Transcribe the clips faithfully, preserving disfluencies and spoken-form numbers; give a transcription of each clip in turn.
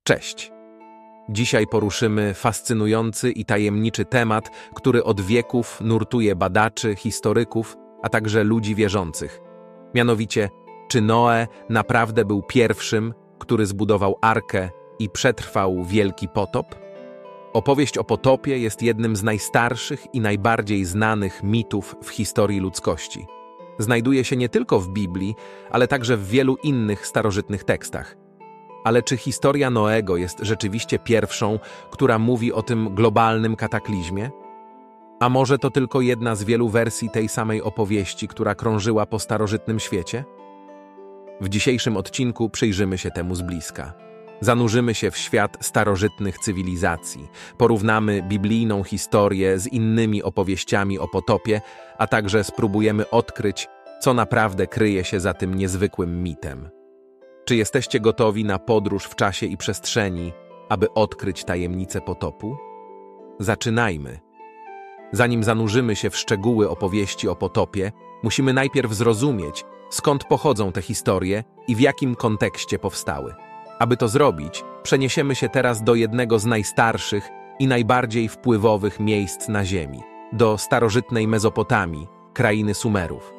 Cześć! Dzisiaj poruszymy fascynujący i tajemniczy temat, który od wieków nurtuje badaczy, historyków, a także ludzi wierzących. Mianowicie, czy Noe naprawdę był pierwszym, który zbudował arkę i przetrwał wielki potop? Opowieść o potopie jest jednym z najstarszych i najbardziej znanych mitów w historii ludzkości. Znajduje się nie tylko w Biblii, ale także w wielu innych starożytnych tekstach. Ale czy historia Noego jest rzeczywiście pierwszą, która mówi o tym globalnym kataklizmie? A może to tylko jedna z wielu wersji tej samej opowieści, która krążyła po starożytnym świecie? W dzisiejszym odcinku przyjrzymy się temu z bliska. Zanurzymy się w świat starożytnych cywilizacji, porównamy biblijną historię z innymi opowieściami o potopie, a także spróbujemy odkryć, co naprawdę kryje się za tym niezwykłym mitem. Czy jesteście gotowi na podróż w czasie i przestrzeni, aby odkryć tajemnicę potopu? Zaczynajmy. Zanim zanurzymy się w szczegóły opowieści o potopie, musimy najpierw zrozumieć, skąd pochodzą te historie i w jakim kontekście powstały. Aby to zrobić, przeniesiemy się teraz do jednego z najstarszych i najbardziej wpływowych miejsc na Ziemi, do starożytnej Mezopotamii, krainy Sumerów.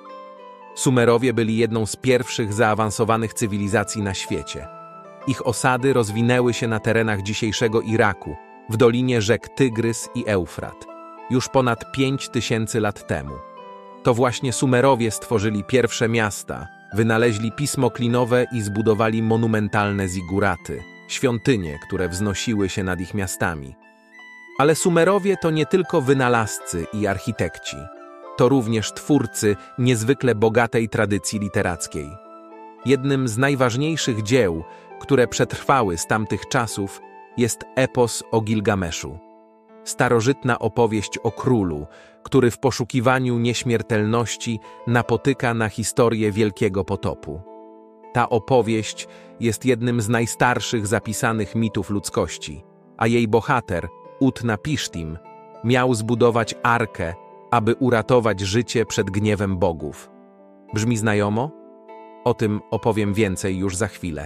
Sumerowie byli jedną z pierwszych zaawansowanych cywilizacji na świecie. Ich osady rozwinęły się na terenach dzisiejszego Iraku, w dolinie rzek Tygrys i Eufrat, już ponad pięć tysięcy lat temu. To właśnie Sumerowie stworzyli pierwsze miasta, wynaleźli pismo klinowe i zbudowali monumentalne ziguraty, świątynie, które wznosiły się nad ich miastami. Ale Sumerowie to nie tylko wynalazcy i architekci. To również twórcy niezwykle bogatej tradycji literackiej. Jednym z najważniejszych dzieł, które przetrwały z tamtych czasów, jest epos o Gilgameszu. Starożytna opowieść o królu, który w poszukiwaniu nieśmiertelności napotyka na historię wielkiego potopu. Ta opowieść jest jednym z najstarszych zapisanych mitów ludzkości, a jej bohater, Utnapishtim, miał zbudować arkę, aby uratować życie przed gniewem bogów. Brzmi znajomo? O tym opowiem więcej już za chwilę.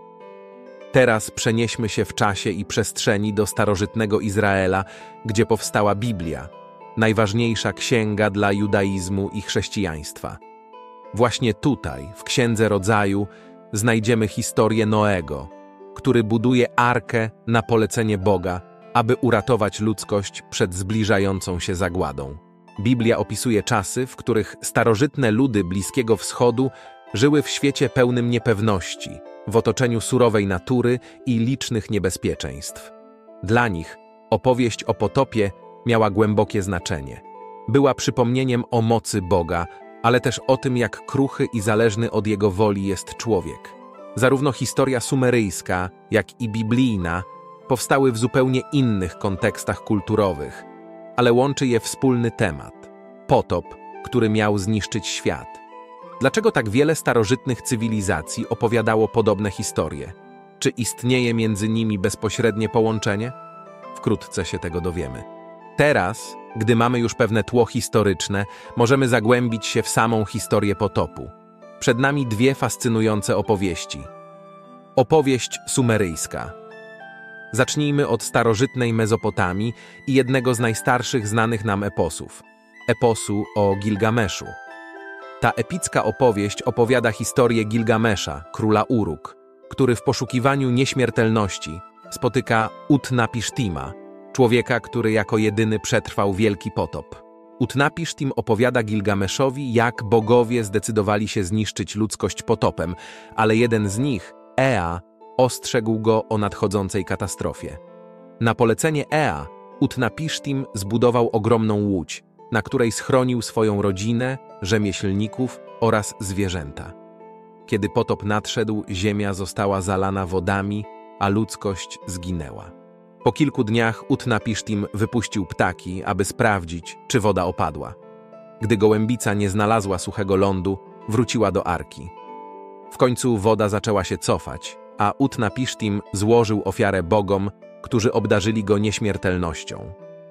Teraz przenieśmy się w czasie i przestrzeni do starożytnego Izraela, gdzie powstała Biblia, najważniejsza księga dla judaizmu i chrześcijaństwa. Właśnie tutaj, w Księdze Rodzaju, znajdziemy historię Noego, który buduje arkę na polecenie Boga, aby uratować ludzkość przed zbliżającą się zagładą. Biblia opisuje czasy, w których starożytne ludy Bliskiego Wschodu żyły w świecie pełnym niepewności, w otoczeniu surowej natury i licznych niebezpieczeństw. Dla nich opowieść o potopie miała głębokie znaczenie. Była przypomnieniem o mocy Boga, ale też o tym, jak kruchy i zależny od Jego woli jest człowiek. Zarówno historia sumeryjska, jak i biblijna powstały w zupełnie innych kontekstach kulturowych, ale łączy je wspólny temat – potop, który miał zniszczyć świat. Dlaczego tak wiele starożytnych cywilizacji opowiadało podobne historie? Czy istnieje między nimi bezpośrednie połączenie? Wkrótce się tego dowiemy. Teraz, gdy mamy już pewne tło historyczne, możemy zagłębić się w samą historię potopu. Przed nami dwie fascynujące opowieści. Opowieść sumeryjska. Zacznijmy od starożytnej Mezopotamii i jednego z najstarszych znanych nam eposów – eposu o Gilgameszu. Ta epicka opowieść opowiada historię Gilgamesza, króla Uruk, który w poszukiwaniu nieśmiertelności spotyka Utnapishtima, człowieka, który jako jedyny przetrwał wielki potop. Utnapishtim opowiada Gilgameszowi, jak bogowie zdecydowali się zniszczyć ludzkość potopem, ale jeden z nich, Ea, ostrzegł go o nadchodzącej katastrofie. Na polecenie Ea, Utnapishtim zbudował ogromną łódź, na której schronił swoją rodzinę, rzemieślników oraz zwierzęta. Kiedy potop nadszedł, ziemia została zalana wodami, a ludzkość zginęła. Po kilku dniach Utnapishtim wypuścił ptaki, aby sprawdzić, czy woda opadła. Gdy gołębica nie znalazła suchego lądu, wróciła do arki. W końcu woda zaczęła się cofać, a Utnapishtim złożył ofiarę bogom, którzy obdarzyli go nieśmiertelnością.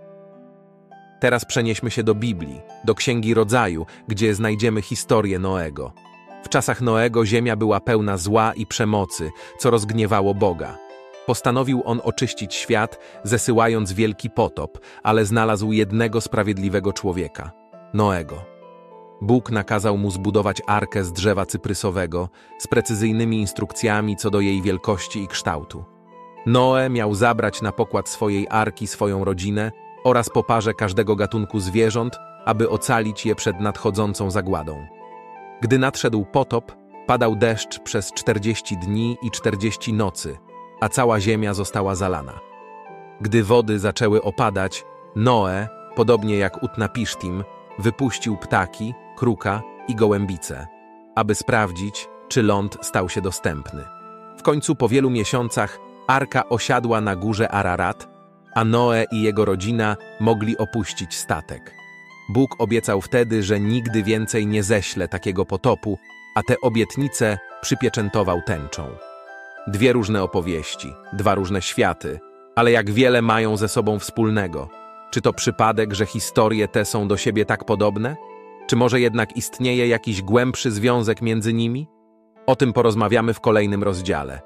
Teraz przenieśmy się do Biblii, do Księgi Rodzaju, gdzie znajdziemy historię Noego. W czasach Noego ziemia była pełna zła i przemocy, co rozgniewało Boga. Postanowił on oczyścić świat, zesyłając wielki potop, ale znalazł jednego sprawiedliwego człowieka – Noego. Bóg nakazał mu zbudować arkę z drzewa cyprysowego z precyzyjnymi instrukcjami co do jej wielkości i kształtu. Noe miał zabrać na pokład swojej arki swoją rodzinę oraz po parze każdego gatunku zwierząt, aby ocalić je przed nadchodzącą zagładą. Gdy nadszedł potop, padał deszcz przez czterdzieści dni i czterdzieści nocy, a cała ziemia została zalana. Gdy wody zaczęły opadać, Noe, podobnie jak Utnapishtim, wypuścił ptaki, kruka i gołębice, aby sprawdzić, czy ląd stał się dostępny. W końcu po wielu miesiącach arka osiadła na górze Ararat, a Noe i jego rodzina mogli opuścić statek. Bóg obiecał wtedy, że nigdy więcej nie ześle takiego potopu, a te obietnice przypieczętował tęczą. Dwie różne opowieści, dwa różne światy, ale jak wiele mają ze sobą wspólnego. Czy to przypadek, że historie te są do siebie tak podobne? Czy może jednak istnieje jakiś głębszy związek między nimi? O tym porozmawiamy w kolejnym rozdziale.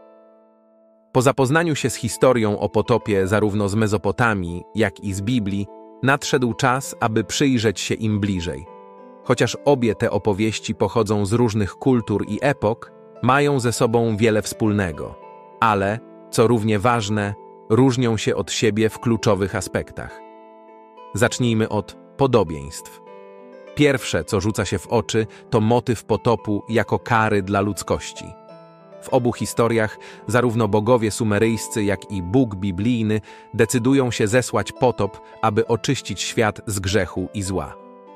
Po zapoznaniu się z historią o potopie zarówno z Mezopotamii, jak i z Biblii, nadszedł czas, aby przyjrzeć się im bliżej. Chociaż obie te opowieści pochodzą z różnych kultur i epok, mają ze sobą wiele wspólnego, ale, co równie ważne, różnią się od siebie w kluczowych aspektach. Zacznijmy od podobieństw. Pierwsze, co rzuca się w oczy, to motyw potopu jako kary dla ludzkości. W obu historiach zarówno bogowie sumeryjscy, jak i Bóg biblijny decydują się zesłać potop, aby oczyścić świat z grzechu i zła.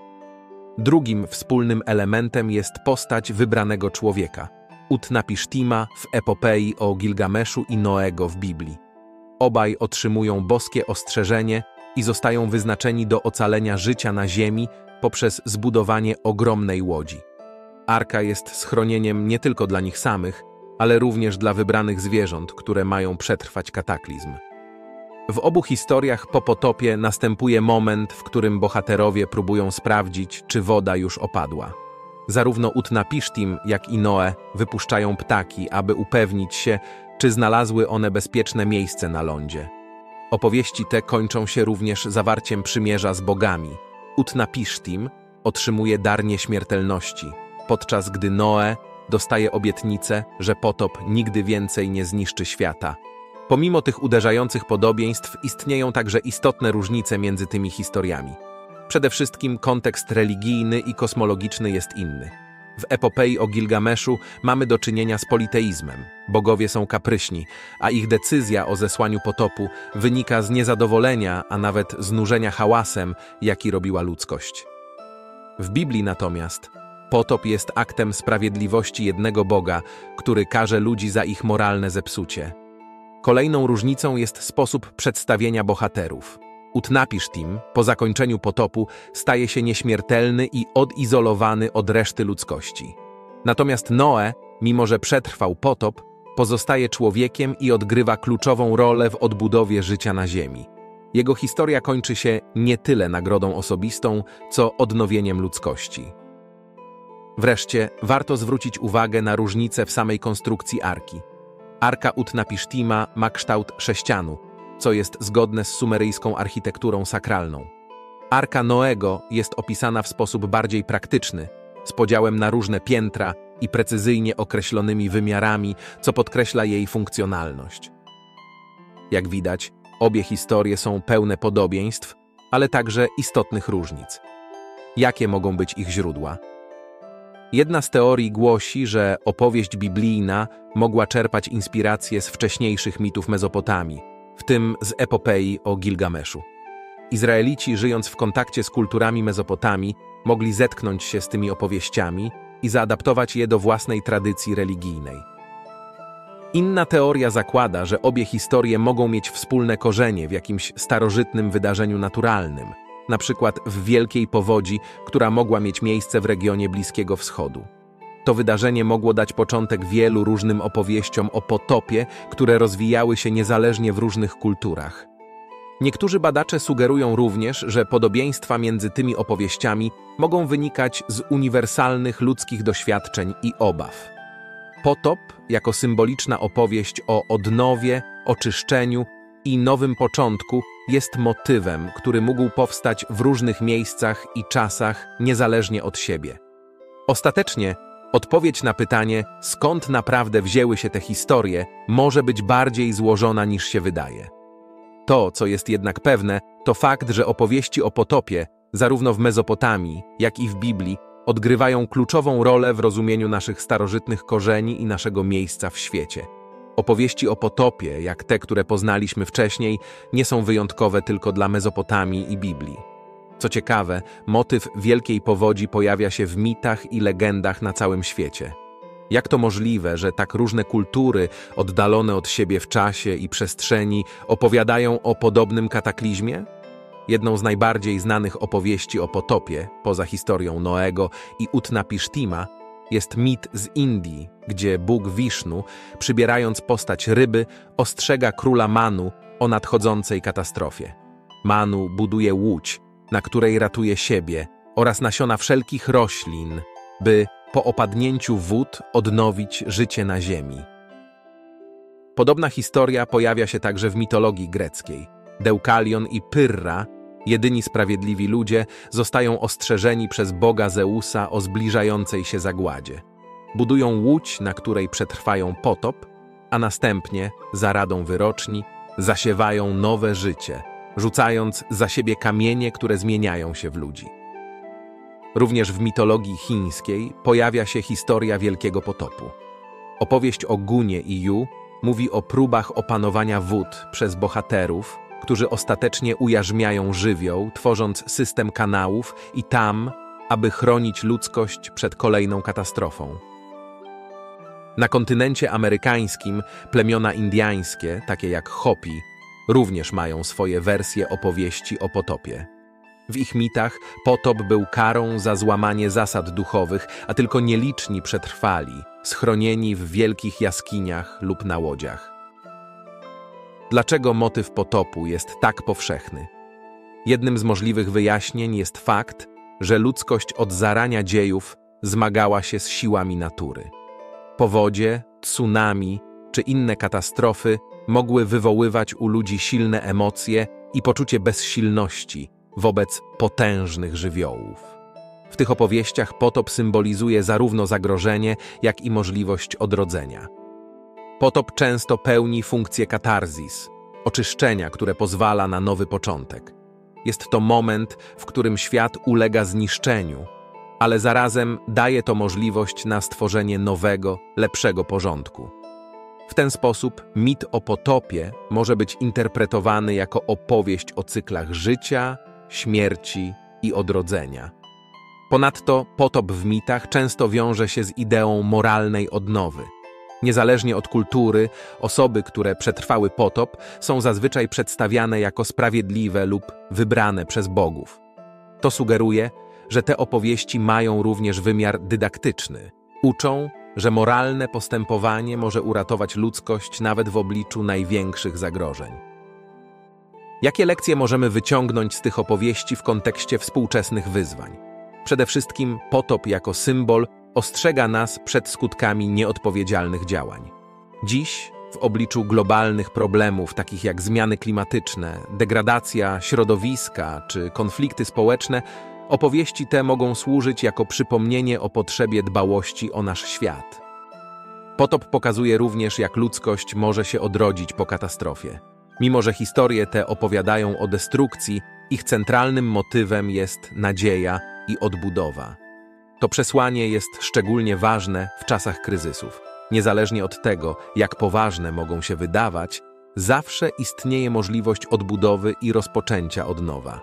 Drugim wspólnym elementem jest postać wybranego człowieka, Utnapishtima w epopei o Gilgameszu i Noego w Biblii. Obaj otrzymują boskie ostrzeżenie i zostają wyznaczeni do ocalenia życia na ziemi poprzez zbudowanie ogromnej łodzi. Arka jest schronieniem nie tylko dla nich samych, ale również dla wybranych zwierząt, które mają przetrwać kataklizm. W obu historiach po potopie następuje moment, w którym bohaterowie próbują sprawdzić, czy woda już opadła. Zarówno Utnapishtim, jak i Noe wypuszczają ptaki, aby upewnić się, czy znalazły one bezpieczne miejsce na lądzie. Opowieści te kończą się również zawarciem przymierza z bogami. Utnapishtim otrzymuje dar nieśmiertelności, podczas gdy Noe dostaje obietnicę, że potop nigdy więcej nie zniszczy świata. Pomimo tych uderzających podobieństw istnieją także istotne różnice między tymi historiami. Przede wszystkim kontekst religijny i kosmologiczny jest inny. W epopei o Gilgameszu mamy do czynienia z politeizmem. Bogowie są kapryśni, a ich decyzja o zesłaniu potopu wynika z niezadowolenia, a nawet znużenia hałasem, jaki robiła ludzkość. W Biblii natomiast potop jest aktem sprawiedliwości jednego Boga, który karze ludzi za ich moralne zepsucie. Kolejną różnicą jest sposób przedstawienia bohaterów. Utnapishtim po zakończeniu potopu staje się nieśmiertelny i odizolowany od reszty ludzkości. Natomiast Noe, mimo że przetrwał potop, pozostaje człowiekiem i odgrywa kluczową rolę w odbudowie życia na ziemi. Jego historia kończy się nie tyle nagrodą osobistą, co odnowieniem ludzkości. Wreszcie warto zwrócić uwagę na różnicę w samej konstrukcji arki. Arka Utnapishtima ma kształt sześcianu, co jest zgodne z sumeryjską architekturą sakralną. Arka Noego jest opisana w sposób bardziej praktyczny, z podziałem na różne piętra i precyzyjnie określonymi wymiarami, co podkreśla jej funkcjonalność. Jak widać, obie historie są pełne podobieństw, ale także istotnych różnic. Jakie mogą być ich źródła? Jedna z teorii głosi, że opowieść biblijna mogła czerpać inspiracje z wcześniejszych mitów Mezopotamii, w tym z epopei o Gilgameszu. Izraelici, żyjąc w kontakcie z kulturami Mezopotamii, mogli zetknąć się z tymi opowieściami i zaadaptować je do własnej tradycji religijnej. Inna teoria zakłada, że obie historie mogą mieć wspólne korzenie w jakimś starożytnym wydarzeniu naturalnym, na przykład w wielkiej powodzi, która mogła mieć miejsce w regionie Bliskiego Wschodu. To wydarzenie mogło dać początek wielu różnym opowieściom o potopie, które rozwijały się niezależnie w różnych kulturach. Niektórzy badacze sugerują również, że podobieństwa między tymi opowieściami mogą wynikać z uniwersalnych ludzkich doświadczeń i obaw. Potop, jako symboliczna opowieść o odnowie, oczyszczeniu i nowym początku jest motywem, który mógł powstać w różnych miejscach i czasach niezależnie od siebie. Ostatecznie odpowiedź na pytanie, skąd naprawdę wzięły się te historie, może być bardziej złożona niż się wydaje. To, co jest jednak pewne, to fakt, że opowieści o potopie, zarówno w Mezopotamii, jak i w Biblii, odgrywają kluczową rolę w rozumieniu naszych starożytnych korzeni i naszego miejsca w świecie. Opowieści o potopie, jak te, które poznaliśmy wcześniej, nie są wyjątkowe tylko dla Mezopotamii i Biblii. Co ciekawe, motyw wielkiej powodzi pojawia się w mitach i legendach na całym świecie. Jak to możliwe, że tak różne kultury, oddalone od siebie w czasie i przestrzeni, opowiadają o podobnym kataklizmie? Jedną z najbardziej znanych opowieści o potopie, poza historią Noego i Utnapishtima, jest mit z Indii, gdzie Bóg Wisznu, przybierając postać ryby, ostrzega króla Manu o nadchodzącej katastrofie. Manu buduje łódź, na której ratuje siebie oraz nasiona wszelkich roślin, by po opadnięciu wód odnowić życie na ziemi. Podobna historia pojawia się także w mitologii greckiej. Deukalion i Pyrrha, jedyni sprawiedliwi ludzie, zostają ostrzeżeni przez boga Zeusa o zbliżającej się zagładzie. Budują łódź, na której przetrwają potop, a następnie, za radą wyroczni, zasiewają nowe życie, rzucając za siebie kamienie, które zmieniają się w ludzi. Również w mitologii chińskiej pojawia się historia Wielkiego Potopu. Opowieść o Gunie i Yu mówi o próbach opanowania wód przez bohaterów, którzy ostatecznie ujarzmiają żywioł, tworząc system kanałów i tam, aby chronić ludzkość przed kolejną katastrofą. Na kontynencie amerykańskim plemiona indyjskie, takie jak Hopi, również mają swoje wersje opowieści o potopie. W ich mitach potop był karą za złamanie zasad duchowych, a tylko nieliczni przetrwali, schronieni w wielkich jaskiniach lub na łodziach. Dlaczego motyw potopu jest tak powszechny? Jednym z możliwych wyjaśnień jest fakt, że ludzkość od zarania dziejów zmagała się z siłami natury. Powodzie, tsunami czy inne katastrofy mogły wywoływać u ludzi silne emocje i poczucie bezsilności wobec potężnych żywiołów. W tych opowieściach potop symbolizuje zarówno zagrożenie, jak i możliwość odrodzenia. Potop często pełni funkcję katarzis, oczyszczenia, które pozwala na nowy początek. Jest to moment, w którym świat ulega zniszczeniu, ale zarazem daje to możliwość na stworzenie nowego, lepszego porządku. W ten sposób mit o potopie może być interpretowany jako opowieść o cyklach życia, śmierci i odrodzenia. Ponadto potop w mitach często wiąże się z ideą moralnej odnowy. Niezależnie od kultury, osoby, które przetrwały potop, są zazwyczaj przedstawiane jako sprawiedliwe lub wybrane przez bogów. To sugeruje, że te opowieści mają również wymiar dydaktyczny. Uczą, że moralne postępowanie może uratować ludzkość nawet w obliczu największych zagrożeń. Jakie lekcje możemy wyciągnąć z tych opowieści w kontekście współczesnych wyzwań? Przede wszystkim potop jako symbol ostrzega nas przed skutkami nieodpowiedzialnych działań. Dziś, w obliczu globalnych problemów takich jak zmiany klimatyczne, degradacja środowiska czy konflikty społeczne, opowieści te mogą służyć jako przypomnienie o potrzebie dbałości o nasz świat. Potop pokazuje również, jak ludzkość może się odrodzić po katastrofie. Mimo że historie te opowiadają o destrukcji, ich centralnym motywem jest nadzieja i odbudowa. To przesłanie jest szczególnie ważne w czasach kryzysów. Niezależnie od tego, jak poważne mogą się wydawać, zawsze istnieje możliwość odbudowy i rozpoczęcia od nowa.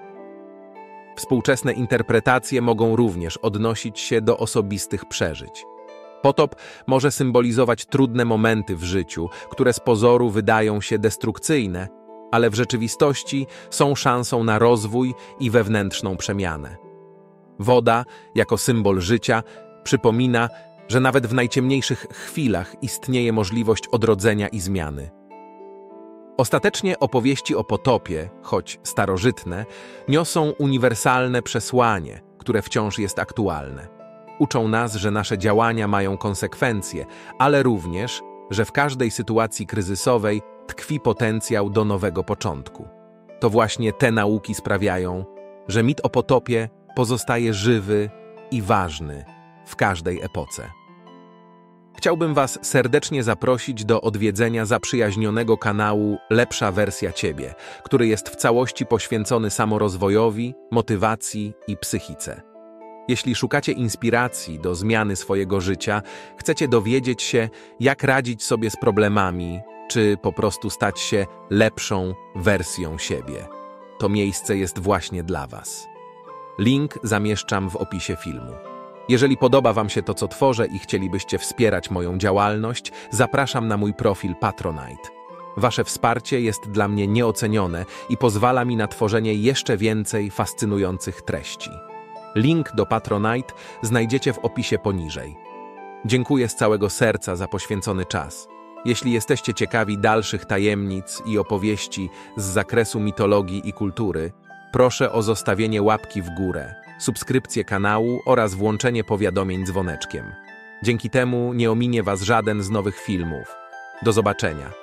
Współczesne interpretacje mogą również odnosić się do osobistych przeżyć. Potop może symbolizować trudne momenty w życiu, które z pozoru wydają się destrukcyjne, ale w rzeczywistości są szansą na rozwój i wewnętrzną przemianę. Woda, jako symbol życia, przypomina, że nawet w najciemniejszych chwilach istnieje możliwość odrodzenia i zmiany. Ostatecznie opowieści o potopie, choć starożytne, niosą uniwersalne przesłanie, które wciąż jest aktualne. Uczą nas, że nasze działania mają konsekwencje, ale również, że w każdej sytuacji kryzysowej tkwi potencjał do nowego początku. To właśnie te nauki sprawiają, że mit o potopie pozostaje żywy i ważny w każdej epoce. Chciałbym Was serdecznie zaprosić do odwiedzenia zaprzyjaźnionego kanału Lepsza wersja Ciebie, który jest w całości poświęcony samorozwojowi, motywacji i psychice. Jeśli szukacie inspiracji do zmiany swojego życia, chcecie dowiedzieć się, jak radzić sobie z problemami, czy po prostu stać się lepszą wersją siebie, to miejsce jest właśnie dla Was. Link zamieszczam w opisie filmu. Jeżeli podoba Wam się to, co tworzę i chcielibyście wspierać moją działalność, zapraszam na mój profil Patronite. Wasze wsparcie jest dla mnie nieocenione i pozwala mi na tworzenie jeszcze więcej fascynujących treści. Link do Patronite znajdziecie w opisie poniżej. Dziękuję z całego serca za poświęcony czas. Jeśli jesteście ciekawi dalszych tajemnic i opowieści z zakresu mitologii i kultury, proszę o zostawienie łapki w górę, subskrypcję kanału oraz włączenie powiadomień dzwoneczkiem. Dzięki temu nie ominie Was żaden z nowych filmów. Do zobaczenia.